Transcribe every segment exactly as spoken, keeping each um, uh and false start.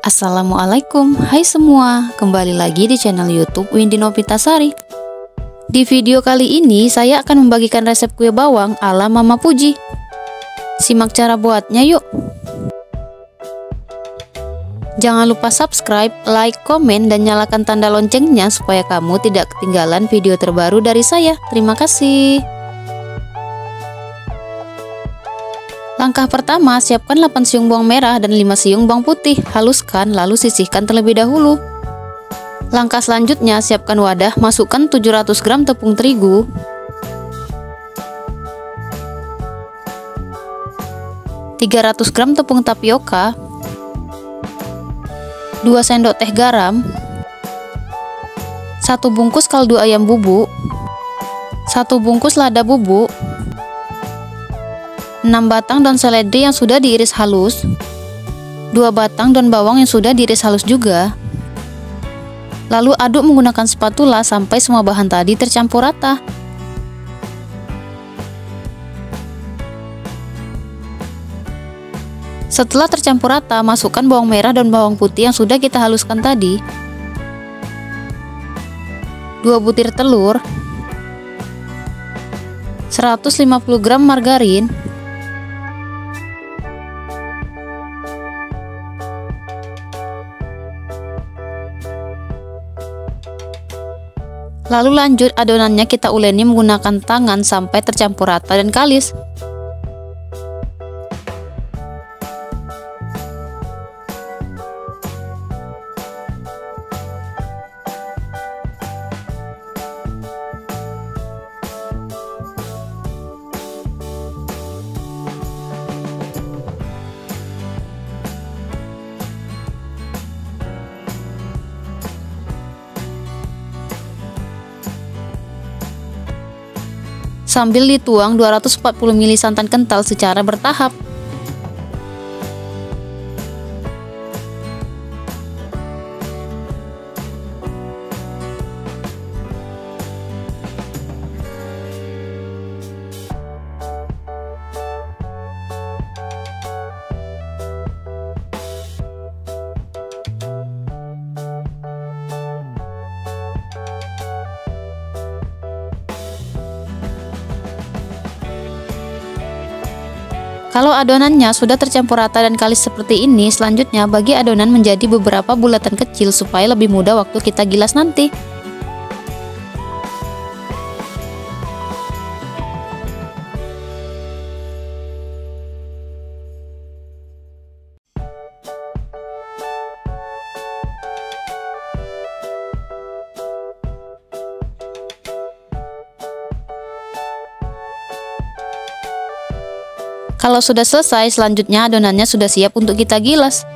Assalamualaikum, hai semua, kembali lagi di channel YouTube Windy Novitasari. Di video kali ini saya akan membagikan resep kue bawang ala Mama Puji. Simak cara buatnya yuk. Jangan lupa subscribe, like, komen, dan nyalakan tanda loncengnya supaya kamu tidak ketinggalan video terbaru dari saya. Terima kasih. Langkah pertama, siapkan delapan siung bawang merah dan lima siung bawang putih. Haluskan lalu sisihkan terlebih dahulu. Langkah selanjutnya, siapkan wadah, masukkan tujuh ratus gram tepung terigu, tiga ratus gram tepung tapioka, dua sendok teh garam, satu bungkus kaldu ayam bubuk, satu bungkus lada bubuk, enam batang daun seledri yang sudah diiris halus, dua batang daun bawang yang sudah diiris halus juga. Lalu aduk menggunakan spatula sampai semua bahan tadi tercampur rata. Setelah tercampur rata, masukkan bawang merah dan bawang putih yang sudah kita haluskan tadi, dua butir telur, seratus lima puluh gram margarin, lalu lanjut adonannya kita uleni menggunakan tangan sampai tercampur rata dan kalis. Sambil dituang dua ratus empat puluh mililiter santan kental secara bertahap. Kalau adonannya sudah tercampur rata dan kalis seperti ini, selanjutnya bagi adonan menjadi beberapa bulatan kecil supaya lebih mudah waktu kita gilas nanti. Kalau sudah selesai, selanjutnya adonannya sudah siap untuk kita gilas.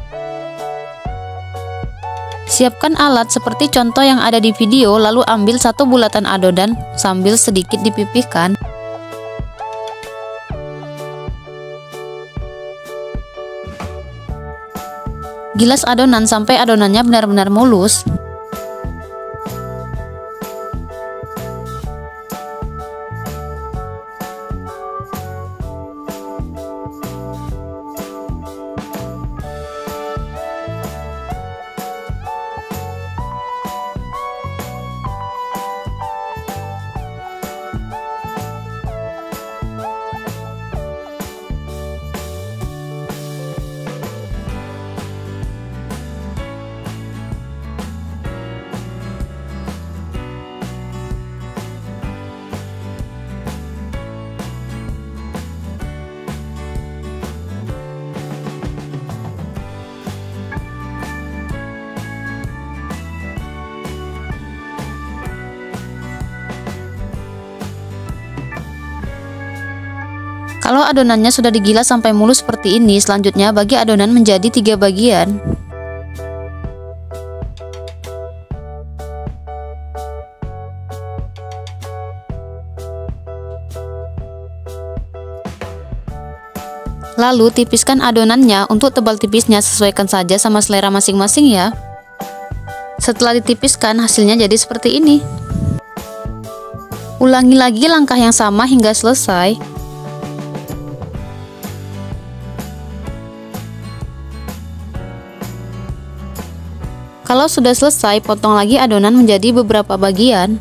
Siapkan alat seperti contoh yang ada di video, lalu ambil satu bulatan adonan sambil sedikit dipipihkan. Gilas adonan sampai adonannya benar-benar mulus. Kalau adonannya sudah digilas sampai mulus seperti ini, selanjutnya bagi adonan menjadi tiga bagian. Lalu tipiskan adonannya, untuk tebal tipisnya sesuaikan saja sama selera masing-masing ya. Setelah ditipiskan, hasilnya jadi seperti ini. Ulangi lagi langkah yang sama hingga selesai. Kalau sudah selesai, potong lagi adonan menjadi beberapa bagian.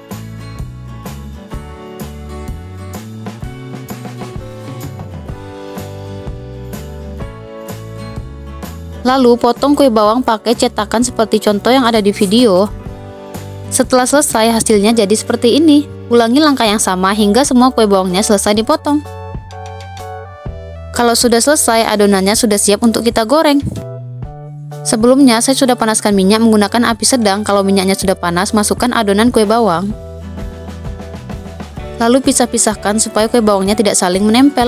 Lalu potong kue bawang pakai cetakan seperti contoh yang ada di video. Setelah selesai, hasilnya jadi seperti ini. Ulangi langkah yang sama hingga semua kue bawangnya selesai dipotong. Kalau sudah selesai, adonannya sudah siap untuk kita goreng. Sebelumnya saya sudah panaskan minyak menggunakan api sedang. Kalau minyaknya sudah panas, masukkan adonan kue bawang. Lalu pisah-pisahkan supaya kue bawangnya tidak saling menempel.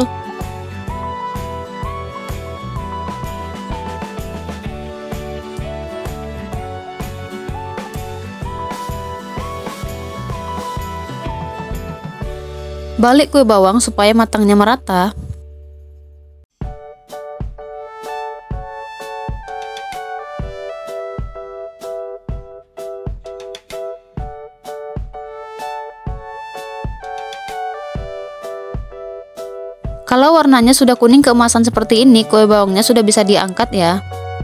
Balik kue bawang supaya matangnya merata. Kalau warnanya sudah kuning keemasan seperti ini, kue bawangnya sudah bisa diangkat ya.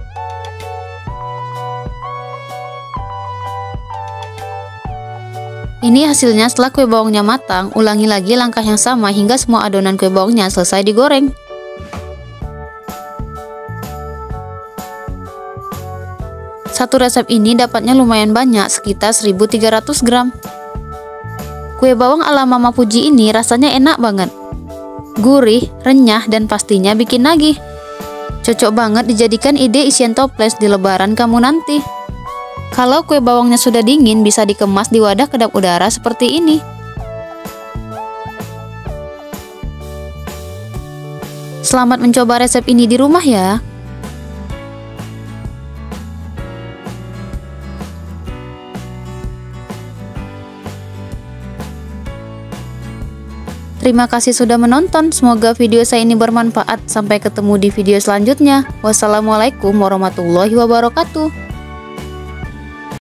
Ini hasilnya setelah kue bawangnya matang. Ulangi lagi langkah yang sama hingga semua adonan kue bawangnya selesai digoreng. Satu resep ini dapatnya lumayan banyak, sekitar seribu tiga ratus gram. Kue bawang ala Mama Puji ini rasanya enak banget. Gurih, renyah, dan pastinya bikin nagih. Cocok banget dijadikan ide isian toples di lebaran kamu nanti. Kalau kue bawangnya sudah dingin, bisa dikemas di wadah kedap udara seperti ini. Selamat mencoba resep ini di rumah ya. Terima kasih sudah menonton. Semoga video saya ini bermanfaat. Sampai ketemu di video selanjutnya. Wassalamualaikum warahmatullahi wabarakatuh.